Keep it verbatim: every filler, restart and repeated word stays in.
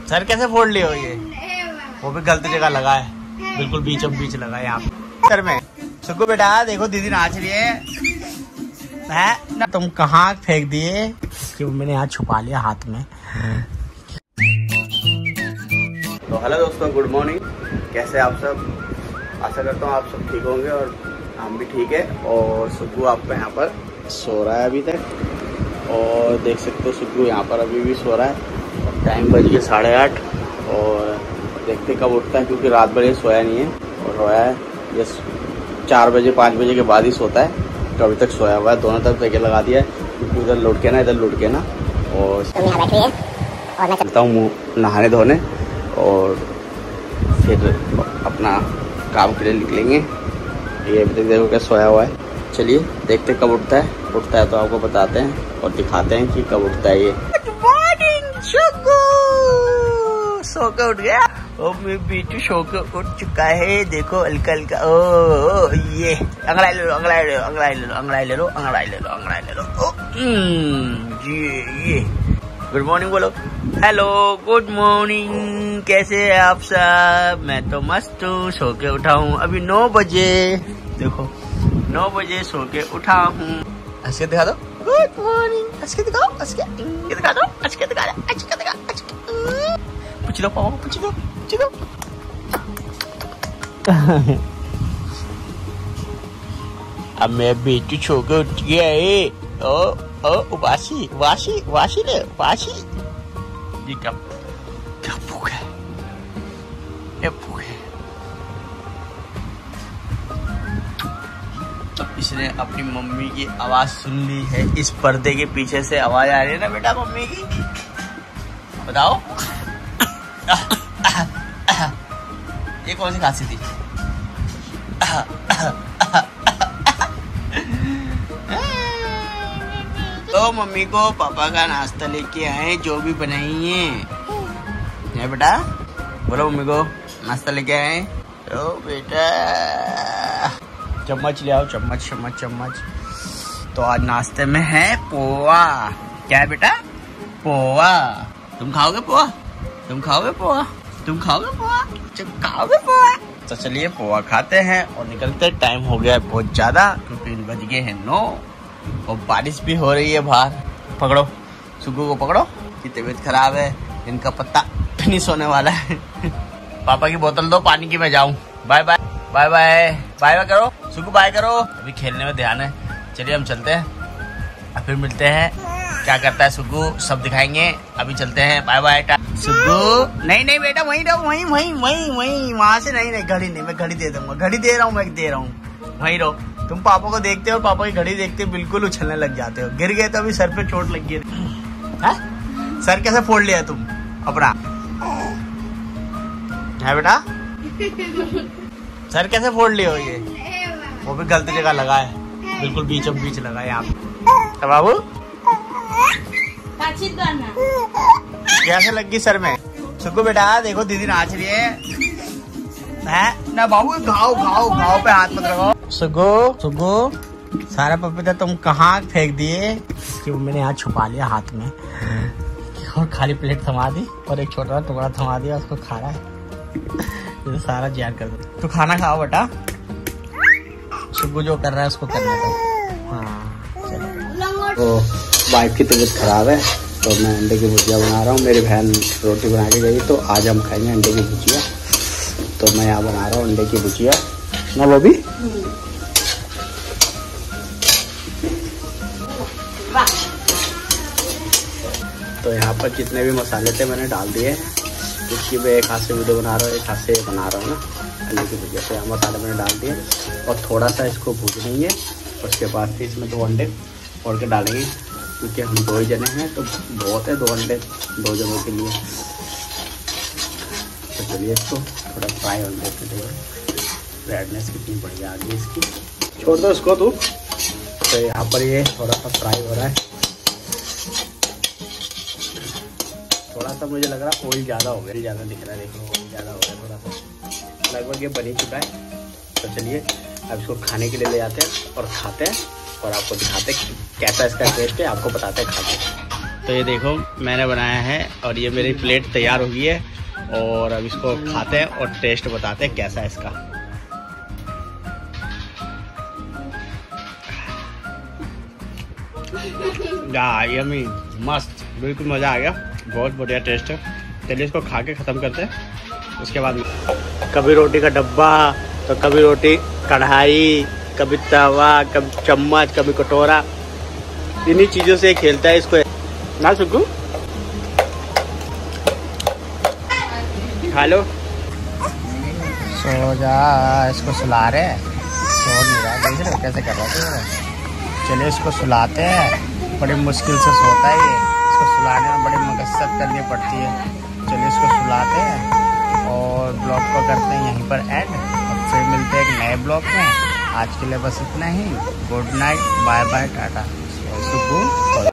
Sir कैसे फोड़ लिए हो ये? वो भी गलत जगह लगा है, बिल्कुल बीचों बीच लगा है यहाँ पे सर में। सुगु बेटा देखो दीदी नाच रही है, है ना? तुम कहाँ फेंक दिए कि मैंने यहाँ छुपा लिया हाथ में। तो हेलो दोस्तों, गुड मॉर्निंग। कैसे आप सब? आशा करता हूँ आप सब ठीक होंगे और हम भी ठीक है। और सुगु आपका यहाँ पर सो रहा है अभी तक, और देख सकते हो सुगु यहाँ पर अभी भी सो रहा है। और टाइम बज गया साढ़े आठ, और देखते कब उठता है क्योंकि रात भर ये सोया नहीं है और रोया है। जस चार बजे पाँच बजे के बाद ही सोता है, तो अभी तक सोया हुआ है। दोनों तरफ जगह लगा दिया है क्योंकि उधर लुट के ना इधर लुट के ना। और मैं चलता हूँ मुँह नहाने धोने और फिर अपना काम के लिए निकलेंगे। ये अभी तक देखो क्या सोया हुआ है। चलिए देखते कब उठता है। उठता है तो आपको बताते हैं और दिखाते हैं कि कब उठता है ये। गुड मॉर्निंग सुगु, सो के उठ गया। ओ मेरे बेटू सो के उठ चुका है। देखो हल्का हल्का। ओ ये अंगड़ाई ले लो, अंगड़ाई ले लो, अंगड़ाई ले लो, अंगड़ाई ले लो, अंगड़ाई ले लो, अंगड़ाई ले लो। ओ ये ये गुड मॉर्निंग बोलो। हेलो गुड मॉर्निंग, कैसे हैं आप सब? मैं तो मस्त हूँ, सो के उठा हूँ अभी नौ बजे। देखो नौ बजे सो के उठा हूँ। हंस के दिखा दो, गुड मॉर्निंग। हंस के दिखाओ, हंस के दिखा दो, हंस के दिखा दो, हंस के दिखा, हंस के पूछ लो पापा, पूछ लो, पूछ लो। अब मैं बेटू सो के उठ गया है। ओ ओ वाशी वाशी वाशी ले वाशी। ये क्या क्या भूख है, ये भूख है। अब इसने अपनी मम्मी की आवाज सुन ली है। इस पर्दे के पीछे से आवाज आ रही है ना बेटा मम्मी की, बताओ। ये कौन सी खांसी थी? तो मम्मी को पापा का नाश्ता लेके आए, जो भी बनाई है बेटा। बोलो मम्मी को नाश्ता लेके आए। तो बेटा चम्मच ले आओ, चम्मच चम्मच चम्मच। तो आज नाश्ते में है पोहा। क्या है बेटा? पोहा। तुम खाओगे पोहा? तुम खाओगे पोहा? तुम खाओगे पोहा? तुम खाओगे पोहा? तो चलिए पोहा खाते हैं और निकलते। टाइम हो गया है बहुत ज्यादा क्योंकि बज गए हैं नौ और बारिश भी हो रही है बाहर। पकड़ो सुगु को, पकड़ो की तबीयत खराब है, इनका पत्ता फिनिश होने वाला है। पापा की बोतल दो पानी की, मैं जाऊं। Bye bye bye bye bye bye करो सुगु, बाय करो। अभी खेलने में ध्यान है। चलिए हम चलते हैं, फिर मिलते हैं। क्या करता है सुगु सब दिखाएंगे। अभी चलते हैं, बाय बाय सुगु। नहीं नहीं बेटा वहीं रहो, वहीं वहीं वहीं वहीं वहां से नहीं नहीं घड़ी नहीं, मैं घड़ी दे दूंगा। घड़ी दे रहा हूँ, मैं दे रहा हूँ, वहीं रहो। तुम पापा को देखते हो, पापा की घड़ी देखते बिल्कुल उछलने लग जाते हो। गिर गए तो अभी सर पे चोट लग गई है। सर कैसे फोड़ लिया तुम अपना? है बेटा सर कैसे फोड़ लिए हो ये? वो भी गलत जगह लगा है, बिल्कुल बीचों बीच लगा है यहाँ पे। बाबू कैसे लग गई सर में? सुगु बेटा देखो दीदी नाच रही है, है ना? बाबू घाव घाव घाव पे हाथ मत लगाओ। सुगु सुगु सारा पपीता तुम कहाँ फेंक दिए कि मैंने यहाँ छुपा लिया हाथ में। और खाली प्लेट थमा दी और एक छोटा टुकड़ा थमा दिया, उसको खा रहा है। तो सारा जार कर दो। तो खाना खाओ बेटा। सुगु जो कर रहा है उसको करने दो। हाँ चलो। तो वाइफ की तबीयत खराब है तो मैं अंडे की भुजिया बना रहा हूँ। मेरी बहन रोटी बना के गई तो आज हम खाएंगे अंडे की भुजिया। तो मैं यहाँ बना रहा हूँ अंडे की भुजिया ना बॉबी। तो यहाँ पर जितने भी मसाले थे मैंने डाल दिए। क्योंकि मैं एक हाथ से वीडियो बना रहा हूँ, एक हाथ से बना रहा हूँ ना अंडे की भुजिया। तो यहाँ मसाले मैंने डाल दिए और थोड़ा सा इसको भूज लेंगे। उसके बाद फिर इसमें दो अंडे फोड़ के डालेंगे क्योंकि हम दो ही जने हैं तो बहुत है दो अंडे दो जनों के लिए। तो चलिए इसको थोड़ा फ्राई होने देते थे। रेडनेस कितनी बढ़िया आ गई इसकी। छोड़ दो इसको तू। तो यहाँ पर ये थोड़ा सा फ्राई हो रहा है। थोड़ा सा मुझे लग रहा है ऑयल ज़्यादा हो गया, ज़्यादा दिख रहा है। देखो ऑयल ज़्यादा हो गया थोड़ा सा, लगभग ये बन ही चुका है। तो चलिए अब इसको खाने के लिए ले जाते हैं और खाते हैं और आपको दिखाते हैं कैसा इसका टेस्ट है, आपको बताते हैं खाते हैं। तो ये देखो मैंने बनाया है और ये मेरी प्लेट तैयार हो गई है और अब इसको खाते हैं और टेस्ट बताते हैं कैसा है इसका। यम्मी, मस्त, बिल्कुल मज़ा आ गया, बहुत बढ़िया टेस्ट है। चलिए इसको खा के ख़त्म करते हैं। उसके बाद कभी रोटी का डब्बा तो कभी रोटी कढ़ाई, कभी तवा, कभी चम्मच, कभी कटोरा, इन्हीं चीज़ों से खेलता है इसको ना। सुग्गू खा लो। सो जा, इसको सुला रहे हैं, सो नहीं रहा, देख रहे हो कैसे कर रहा है। चलिए इसको सुलाते हैं, बड़ी मुश्किल से सोता है ये, इसको सुलाने में बड़ी मकसद करनी पड़ती है। चलिए इसको सुलाते हैं और ब्लॉग को करते हैं यहीं पर एंड, और फिर मिलते हैं एक नए ब्लॉग में। आज के लिए बस इतना ही। Good night, bye bye, tata. सुग्गू।